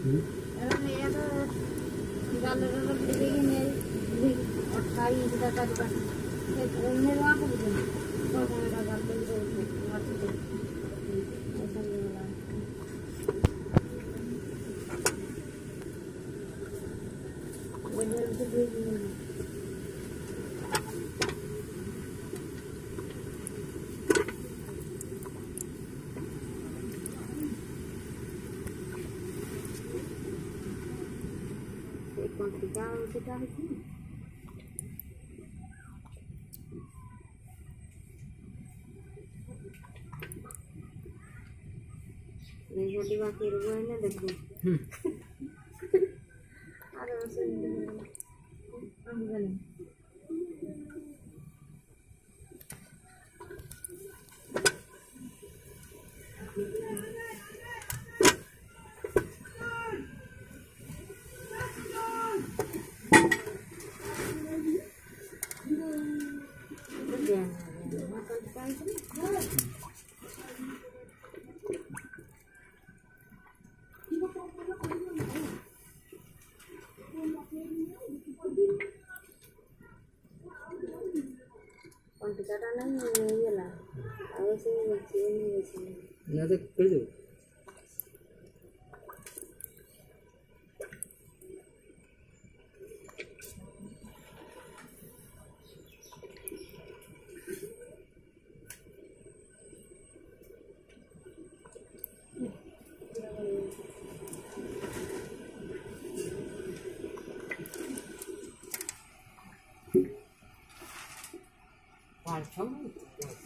ଏମାନେ ଏୟା ତ ଗାଲରେ ରଖିଦେଇକି ନେଇ 28 ଟା କରିପାର ସେ ନେବା କରୁଛନ୍ତି କଣ ଏଟା ଗାଲରେ ରହୁଛି ମାଟିରେ Quantità di नहीं छोटी बात ये रुको है ना देखो अरे वैसे हम गले Quantità नहीं ये ला ऐसे नहीं वैसे ना तो कर दो पाँच छः